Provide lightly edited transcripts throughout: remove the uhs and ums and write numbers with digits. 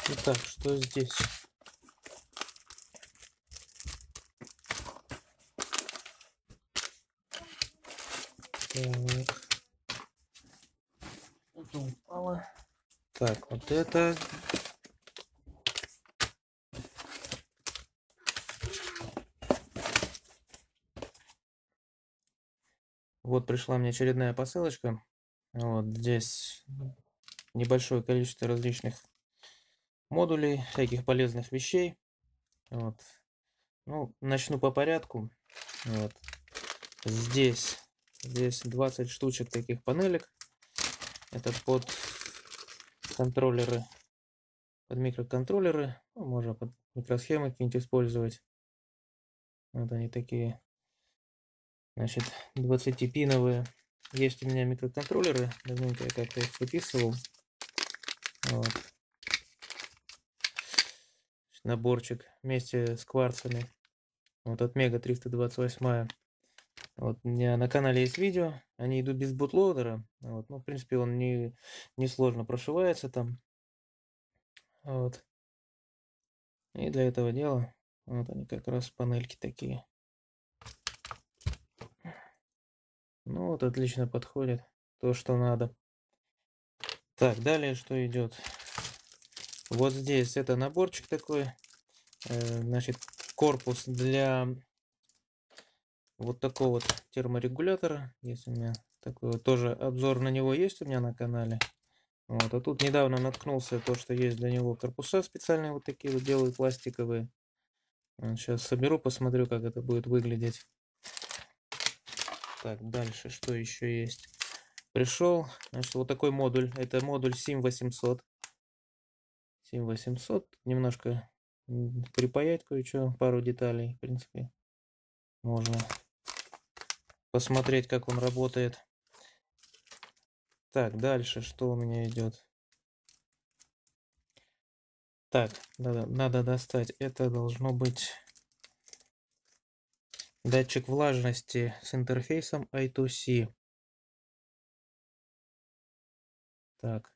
Итак, что здесь? Так. Это упало. Так, вот это. Вот пришла мне очередная посылочка. Вот здесь небольшое количество различных модулей, всяких полезных вещей. Вот. Ну, начну по порядку. Вот. Здесь 20 штучек таких панелек. Это под контроллеры, под микроконтроллеры. Ну, можно под микросхемы какие-нибудь использовать. Вот они такие. Значит, 20-пиновые. Есть у меня микроконтроллеры. Давненько я как-то их выписывал. Вот. Наборчик вместе с кварцами. Вот от Мега 328. Вот у меня на канале есть видео. Они идут без бутлоадера. Вот. Ну, в принципе, он не сложно прошивается там. Вот. И для этого дела вот они как раз панельки такие. Ну вот отлично подходит. То, что надо. Так, далее что идет? Вот здесь это наборчик такой. Значит, корпус для вот такого вот терморегулятора. Есть у меня такой вот, тоже обзор на него есть у меня на канале. Вот, а тут недавно наткнулся то, что есть для него корпуса специальные вот такие вот делаю пластиковые. Сейчас соберу, посмотрю, как это будет выглядеть. Так, дальше что еще есть? Пришел, значит, вот такой модуль. Это модуль SIM 800. SIM 800. Немножко припаять кое-что, пару деталей, в принципе. Можно посмотреть, как он работает. Так, дальше что у меня идет? Так, надо достать. Это должно быть датчик влажности с интерфейсом I2C. Так.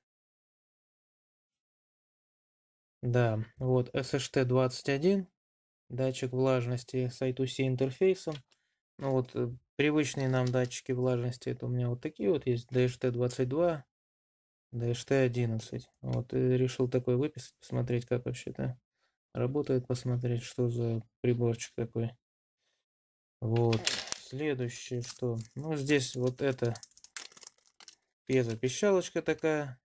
Да, вот SHT21, датчик влажности с I2C интерфейсом. Ну вот привычные нам датчики влажности, это у меня вот такие вот есть, DHT22, DHT11. Вот и решил такой выписать, посмотреть, как вообще-то работает, посмотреть, что за приборчик такой. Вот, следующее что? Ну здесь вот это пьезопищалочка такая.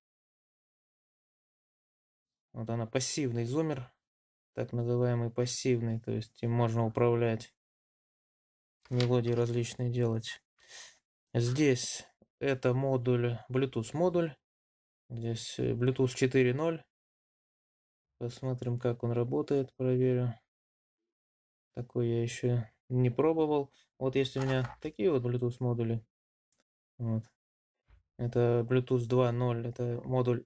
Вот она, пассивный зуммер, так называемый пассивный, то есть им можно управлять, мелодии различные делать. Здесь это модуль, Bluetooth модуль. Здесь Bluetooth 4.0. Посмотрим, как он работает, проверю. Такой я еще не пробовал. Вот есть у меня такие вот Bluetooth модули. Вот. Это Bluetooth 2.0. Это модуль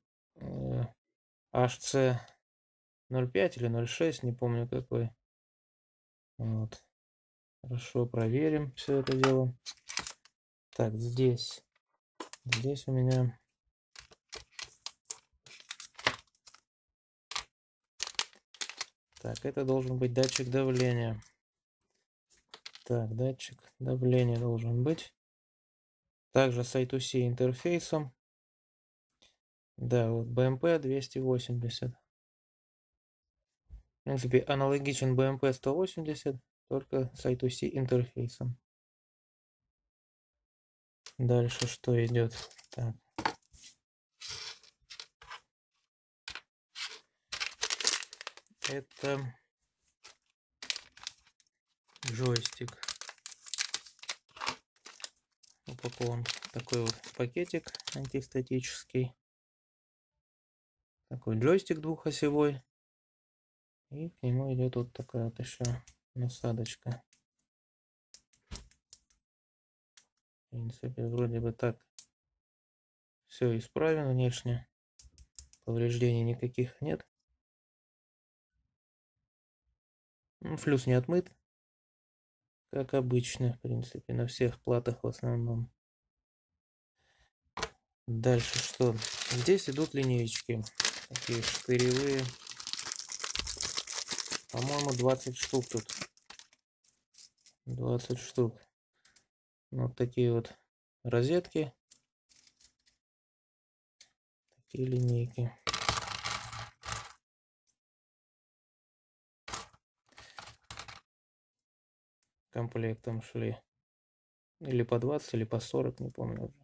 HC05 или 06, не помню какой. Вот. Хорошо, проверим все это дело. Так, здесь у меня так, это должен быть датчик давления. Так, датчик давления должен быть. Также с I2C интерфейсом. Да, вот BMP 280. В принципе, аналогичен BMP 180, только с I2C интерфейсом. Дальше что идет? Так. Это джойстик. Упакован такой вот пакетик антистатический. Такой джойстик двухосевой. И к нему идет вот такая вот еще насадочка. В принципе, вроде бы так все исправено внешне. Повреждений никаких нет. Флюс не отмыт. Как обычно, в принципе, на всех платах в основном. Дальше что? Здесь идут линеечки. Такие штыревые. По-моему, 20 штук тут. 20 штук. Вот такие вот розетки. Такие линейки. Комплектом шли. Или по 20, или по 40, не помню уже.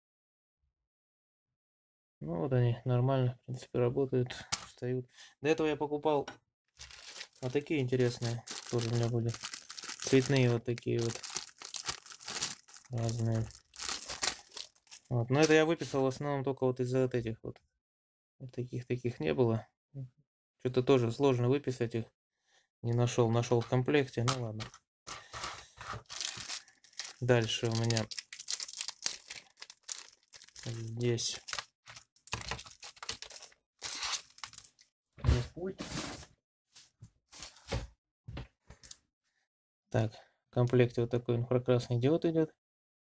Ну вот они нормально, в принципе, работают, встают. До этого я покупал вот такие интересные. Тоже у меня были цветные вот такие вот. Разные. Вот. Но это я выписал в основном только вот из-за вот этих вот. Вот таких не было. Что-то тоже сложно выписать их. Не нашел. Нашел в комплекте. Ну ладно. Дальше у меня здесь есть пульт. Так, в комплекте вот такой инфракрасный диод идет.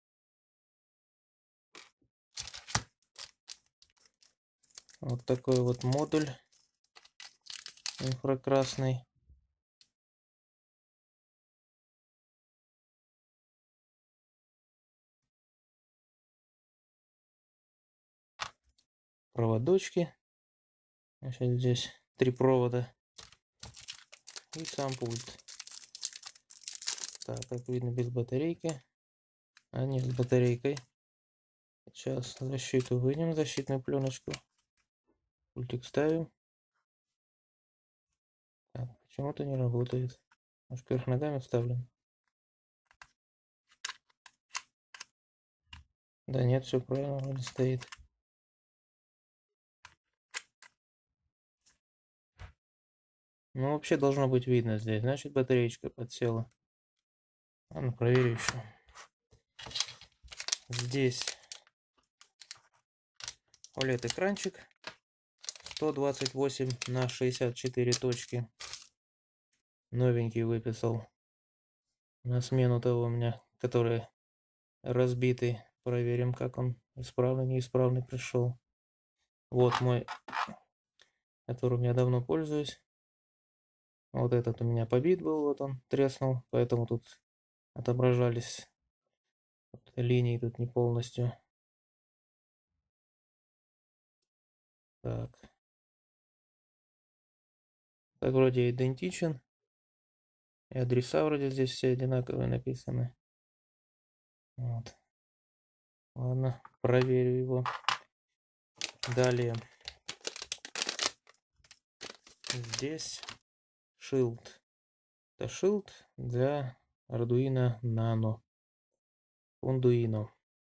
Вот такой вот модуль инфракрасный. Проводочки. Значит, здесь 3 провода. И сам пульт. Так, как видно, без батарейки. А не с батарейкой. Сейчас защиту вынем, защитную пленочку. Пультик ставим. Так, почему-то не работает. Может, кверх ногами вставлен? Да нет, все правильно, вроде стоит. Ну, вообще должно быть видно здесь. Значит, батареечка подсела. Ладно, проверю еще. Здесь OLED-экранчик 128 на 64 точки. Новенький выписал. На смену того у меня, который разбитый. Проверим, как он исправный, неисправный пришел. Вот мой, которым я давно пользуюсь. Вот этот у меня побит был, вот он треснул, поэтому тут отображались линии тут не полностью. Так. Так вроде идентичен. И адреса вроде здесь все одинаковые написаны. Вот. Ладно, проверю его. Далее. Здесь шилд. Это шилд для Arduino Nano. Arduino.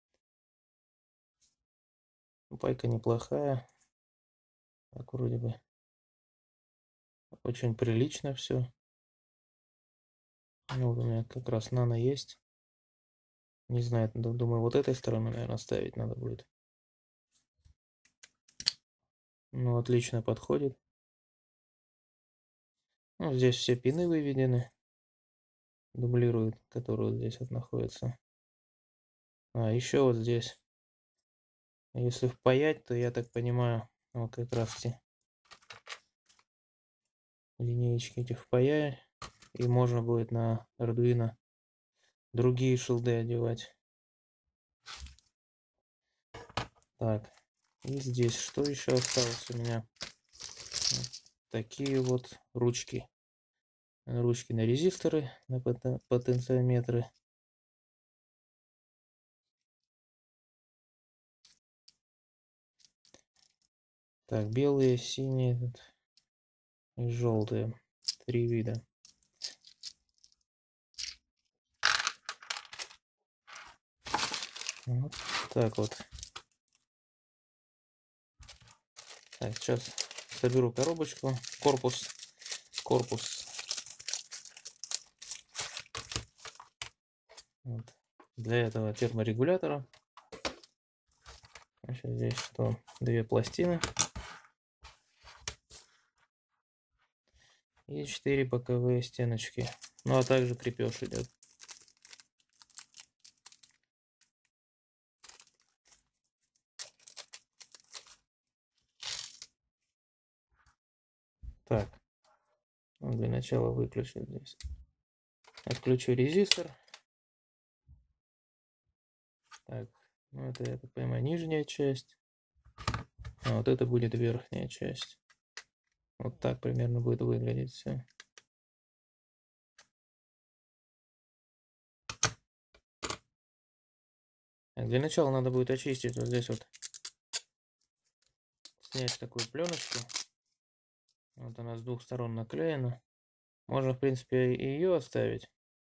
Пайка неплохая. Так вроде бы. Очень прилично все. Ну, вот у меня как раз нано есть. Не знаю, думаю, вот этой стороны, наверное, ставить надо будет. Ну, отлично подходит. Ну, здесь все пины выведены. Дублируют, которые вот здесь вот находятся. А, еще вот здесь. Если впаять, то я так понимаю, вот как раз эти линеечки этих впаять. И можно будет на Arduino другие шилды одевать. Так, и здесь что еще осталось у меня? Вот такие вот ручки. Ручки на резисторы, на потенциометры. Так, белые, синие и желтые. 3 вида. Вот так вот. Так, сейчас соберу коробочку. Корпус. Вот. Для этого терморегулятора. Значит, здесь что? 2 пластины. И 4 боковые стеночки. Ну, а также крепеж идет. Так. Ну, для начала выключу здесь. Отключу резистор. Так, ну это, я так понимаю, нижняя часть. А вот это будет верхняя часть. Вот так примерно будет выглядеть все. Для начала надо будет очистить вот здесь вот. Снять такую пленочку. Вот она с двух сторон наклеена. Можно, в принципе, и ее оставить.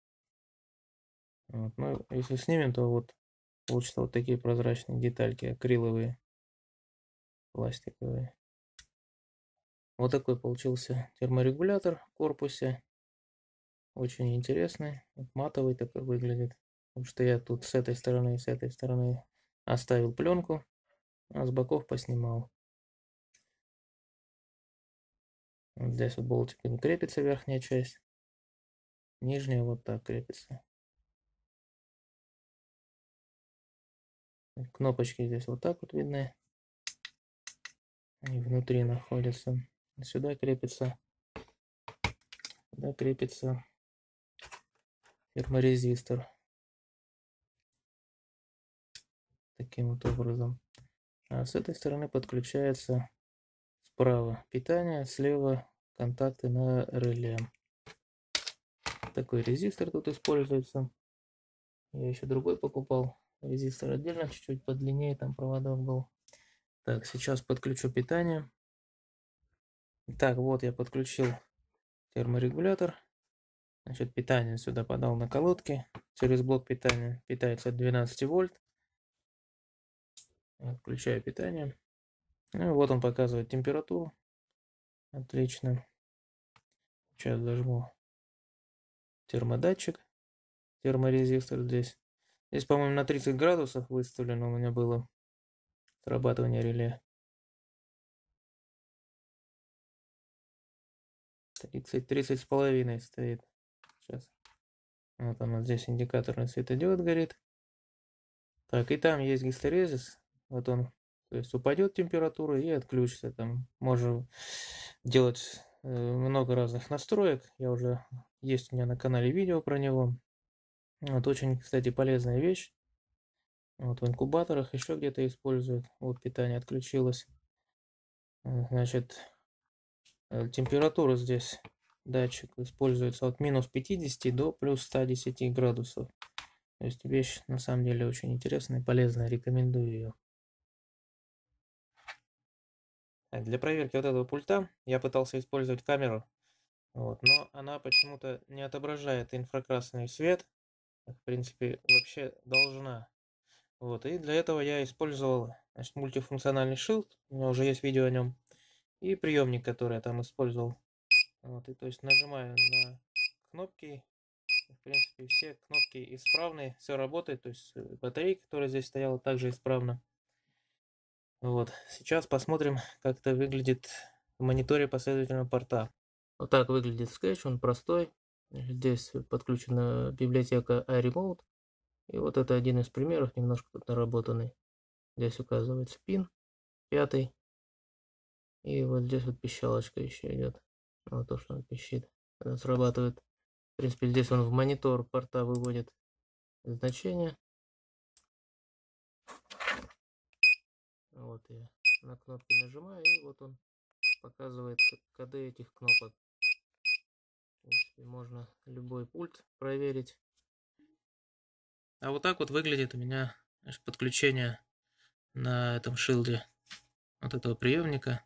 Вот. Но если снимем, то вот получится вот такие прозрачные детальки, акриловые, пластиковые. Вот такой получился терморегулятор в корпусе. Очень интересный. Матовый такой выглядит. Потому что я тут с этой стороны и с этой стороны оставил пленку, а с боков поснимал. Вот здесь вот болтиками крепится верхняя часть. Нижняя вот так крепится. Кнопочки здесь вот так вот видны. Они внутри находятся. Сюда крепится. Сюда крепится терморезистор. Таким вот образом. А с этой стороны подключается справа питание, слева контакты на реле. Такой резистор тут используется. Я еще другой покупал. Резистор отдельно, чуть-чуть подлиннее, там проводок был. Так, сейчас подключу питание. Так, вот я подключил терморегулятор. Значит, питание сюда подал на колодки. Через блок питания питается от 12 вольт. Включаю питание. Ну, вот он показывает температуру. Отлично. Сейчас зажму термодатчик. Терморезистор здесь. Здесь, по-моему, на 30 градусов выставлено у меня было срабатывание реле. 30 с половиной стоит. Сейчас. Вот он, вот здесь индикаторный светодиод горит. Так, и там есть гистерезис. Вот он, то есть упадет температура и отключится. Там можно делать много разных настроек. Я уже есть у меня на канале видео про него. Вот очень, кстати, полезная вещь. Вот в инкубаторах еще где-то используют. Вот питание отключилось. Значит, температура здесь датчик используется от минус 50 до плюс 110 градусов. То есть вещь на самом деле очень интересная и полезная. Рекомендую ее. Для проверки вот этого пульта я пытался использовать камеру, вот, но она почему-то не отображает инфракрасный свет. В принципе, вообще должна. Вот, и для этого я использовал, значит, мультифункциональный шилд. У меня уже есть видео о нем. И приемник, который я там использовал. Вот, и то есть нажимаю на кнопки. В принципе, все кнопки исправны, все работает. То есть батарейка, которая здесь стояла, также исправна. Вот, сейчас посмотрим, как это выглядит в мониторе последовательного порта. Вот так выглядит скетч, он простой. Здесь подключена библиотека iRemote. И вот это один из примеров, немножко тут наработанный. Здесь указывается пин, 5. И вот здесь вот пищалочка еще идет. Вот то, что он пищит. Она срабатывает. В принципе, здесь он в монитор порта выводит значение. Вот я на кнопки нажимаю, и вот он показывает коды этих кнопок. В принципе, можно любой пульт проверить. А вот так вот выглядит у меня, значит, подключение на этом шилде вот этого приемника.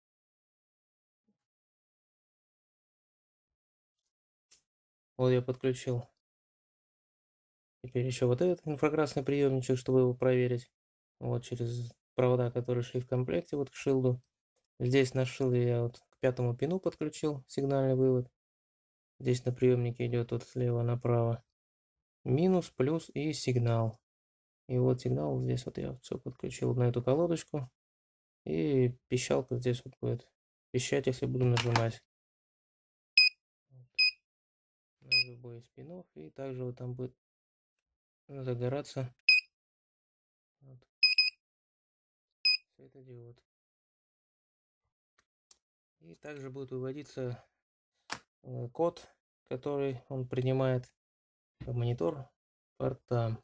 Вот я подключил. Теперь еще вот этот инфракрасный приемничек, чтобы его проверить. Вот через провода, которые шли в комплекте вот к шилду. Здесь на шилде я вот к 5-му пину подключил сигнальный вывод. Здесь на приемнике идет вот слева направо минус, плюс и сигнал. И вот сигнал здесь вот я все подключил на эту колодочку. И пищалка здесь вот будет пищать, если буду нажимать на любой из пинов. И также вот там будет загораться вот светодиод. И также будет выводиться код, который он принимает в монитор порта.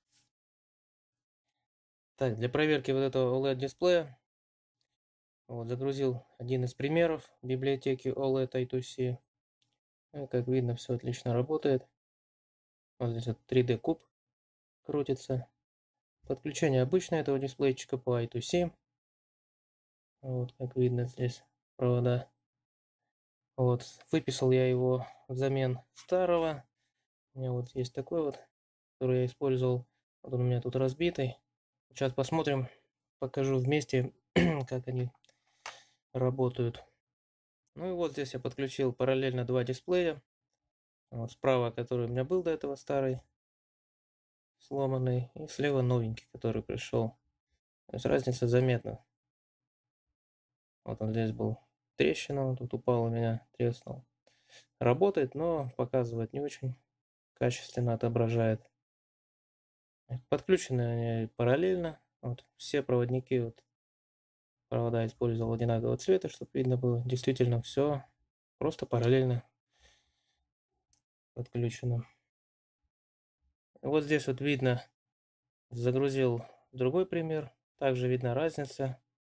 Так, для проверки вот этого OLED дисплея вот, загрузил один из примеров библиотеки OLED I2C. Как видно, все отлично работает. Вот здесь вот 3D куб крутится. Подключение обычное этого дисплейчика по I2C. Вот, как видно здесь провода. Вот, выписал я его взамен старого. У меня вот есть такой вот, который я использовал. Вот он у меня тут разбитый. Сейчас посмотрим, покажу вместе, как они работают. Ну и вот здесь я подключил параллельно два дисплея. Вот справа, который у меня был до этого старый, сломанный, и слева новенький, который пришел. То есть разница заметна. Вот он здесь был трещина, он тут упал у меня, треснул. Работает, но показывает не очень качественно, отображает. Подключены они параллельно. Вот все проводники, вот провода использовал одинакового цвета, чтобы видно было. Действительно все просто параллельно подключено. Вот здесь вот видно, загрузил другой пример. Также видна разница.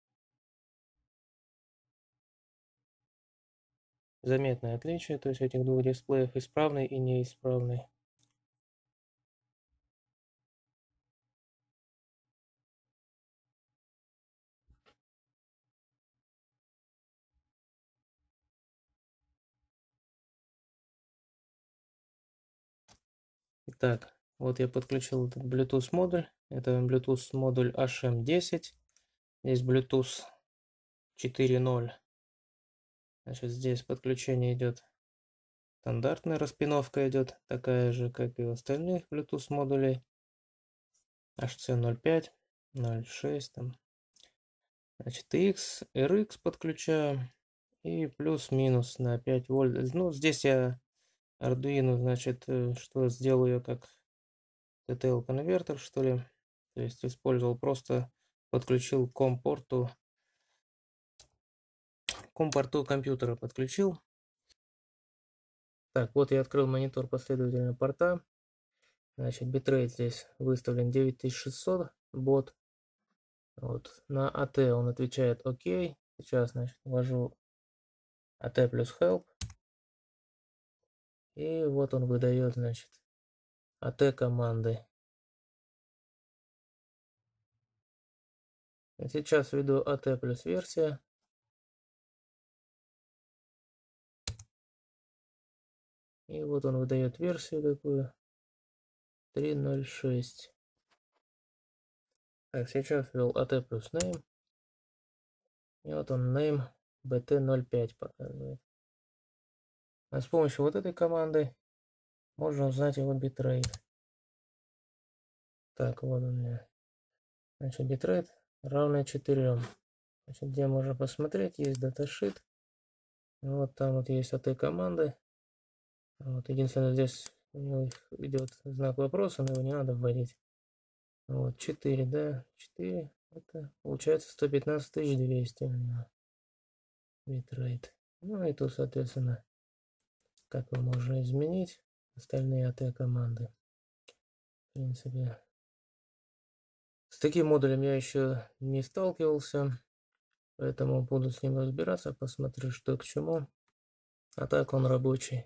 Заметное отличие, то есть этих двух дисплеев, исправный и неисправный. Итак, вот я подключил этот Bluetooth модуль. Это Bluetooth модуль HM10. Здесь Bluetooth 4.0. Значит, здесь подключение идет стандартная распиновка, идет такая же, как и у остальных Bluetooth модулей. HC05, 0.6 там. Значит, X, RX подключаю. И плюс-минус на 5 вольт. Ну, здесь я Arduino, значит, что сделал ее как TTL конвертер, что ли. То есть использовал просто, подключил к компорту компьютера подключил. Так, вот я открыл монитор последовательно порта. Значит, битрейт здесь выставлен 9600 бот. Вот. На AT он отвечает ОК. Сейчас, значит, ввожу AT плюс help. И вот он выдает, значит, AT команды. Сейчас введу AT плюс версия. И вот он выдает версию такую. 3.0.6. Так, сейчас ввел AT плюс name. И вот он name BT05 показывает. А с помощью вот этой команды можно узнать его битрейт. Так, вот он у меня. Значит, битрейт равный 4. Значит, где можно посмотреть, есть даташит. Вот там вот есть AT команды. Вот, единственное, здесь у него идет знак вопроса, но его не надо вводить. Вот, 4, да, 4. Это получается 115200 у него битрейт. Ну и тут, соответственно, как его можно изменить. Остальные AT команды. В принципе, с таким модулем я еще не сталкивался. Поэтому буду с ним разбираться, посмотрю, что к чему. А так он рабочий.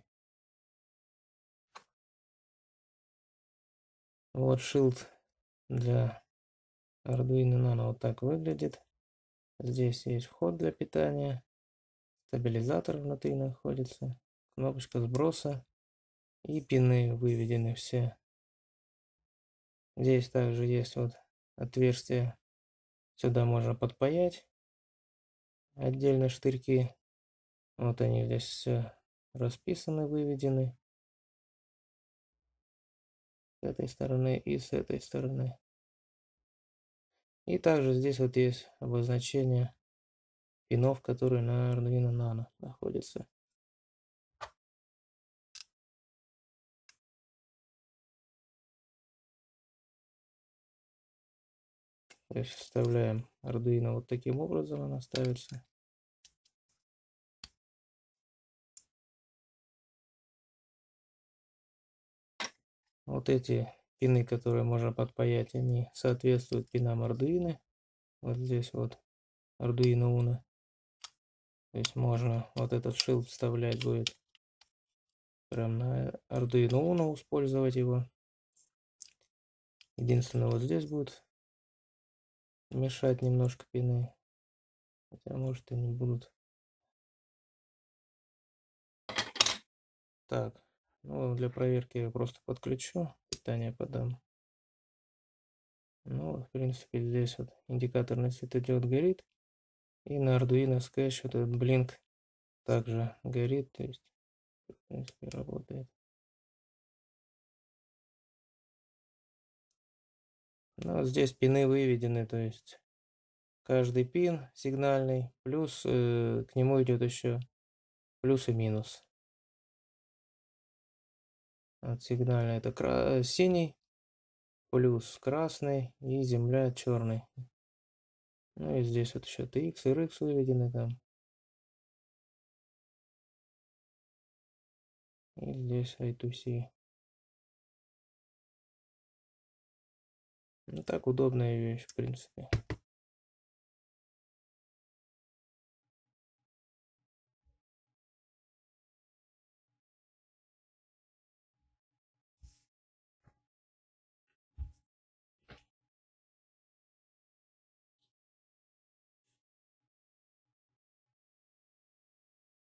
Вот шилд для Arduino Nano вот так выглядит. Здесь есть вход для питания. Стабилизатор внутри находится. Кнопочка сброса. И пины выведены все. Здесь также есть вот отверстие. Сюда можно подпаять. Отдельно штырьки. Вот они здесь все расписаны, выведены. С этой стороны и с этой стороны. И также здесь вот есть обозначение пинов, которые на Arduino Nano находятся. То есть вставляем Arduino вот таким образом, она ставится. Вот эти пины, которые можно подпаять, они соответствуют пинам Arduino. Вот здесь вот Arduino Uno. То есть можно вот этот шилд вставлять будет прям на Arduino Uno, использовать его. Единственное, вот здесь будет мешать немножко пины. Хотя может и не будут. Так, ну для проверки я просто подключу, питание подам. Ну, в принципе, здесь вот индикаторный светодиод горит. И на Arduino Sketch вот этот Blink также горит. То есть, в принципе, работает. Ну, вот здесь пины выведены, то есть каждый пин сигнальный, плюс к нему идет еще плюс и минус. Вот сигнальный это синий, плюс красный и земля черный. Ну и здесь вот еще TX и RX выведены там. И здесь I2C. Ну так удобная вещь, в принципе.